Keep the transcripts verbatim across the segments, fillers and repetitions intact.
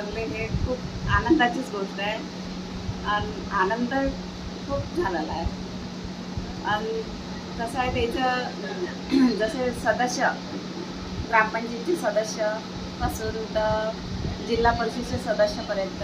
बनले हे खूप आनंदाचीच गोष्ट आहे आणि आनंद खूप झालेला आहे. आणि कसं आहे त्याचं जसे सदस्य ग्रामपंचायतीचे सदस्य पासून तर जिल्हा परिषदेचे सदस्यापर्यंत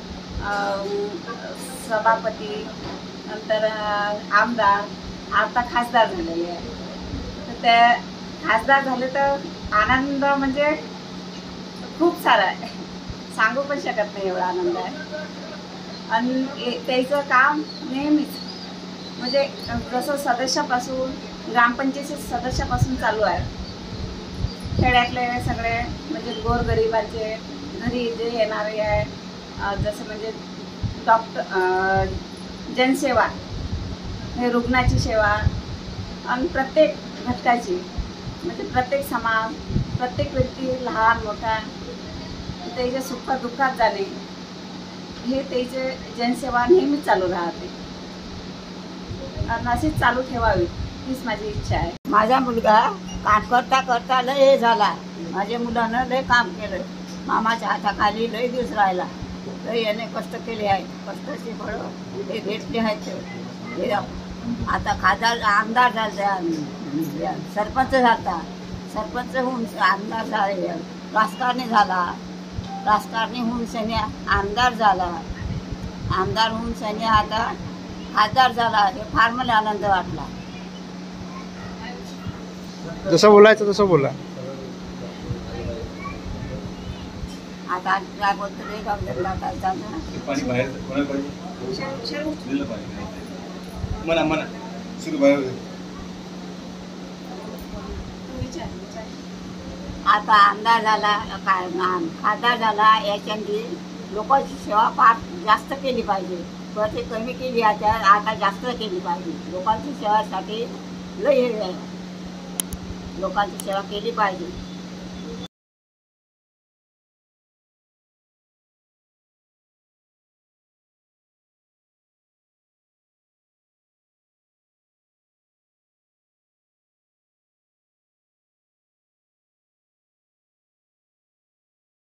सभापती नंतर आमदार आता खासदार झालेले आहे. तर ते खासदार झाले तर आनंद म्हणजे खूप सारा आहे, सांगू पण शकत नाही एवढा आनंद आहे. आणि त्याचं काम नेहमीच म्हणजे जसं सदस्यापासून ग्रामपंचायतीचे सदस्यापासून चालू आहे. खेड्यातले सगळे म्हणजे गोरगरिबांचे घरी जे येणारे आहे, जसं म्हणजे डॉक्टर जनसेवा, हे रुग्णाची सेवा आणि प्रत्येक घटकाची म्हणजे प्रत्येक समाज, प्रत्येक व्यक्ती लहान मोठा त्याच्या सुखात दुःखात जाणे हे त्याचे जनसेवा नेहमीच चालू राहते आणि अशीच चालू ठेवावी हीच माझी इच्छा आहे. माझा मुलगा काम करता करता लय हे झाला. माझ्या मुलानं लय काम केलं, मामाच्या हाताखाली लय दिवस राहिला, लय याने कष्ट केले आहेत. कष्टाचे फळं हे भेटले आहेत. हे आता खासदार आमदार झाला, सरपंच झाला, सरपंच होऊन आमदार झाले, राजकारणी झाला, राजकारणी होऊन सनी आमदार झाला, आमदार होऊन सनी आता खासदार झाला. हे फार मला आनंद वाटला. जसं बोलायचं तसं बोला. आता काय बोलतो रे गावला काय चालतं. पाणी बाहेर कोणाला पाहिजे दिलं पाहिजे म्हणा म्हणा सुरू बाहेर. आता आमदार झाला, काय खासदार झाला, याच्यानी लोकांची सेवा फार जास्त केली पाहिजे. ते कमी केली आता आता जास्त केली पाहिजे. लोकांची सेवासाठी लय हे आहे, लोकांची सेवा केली पाहिजे.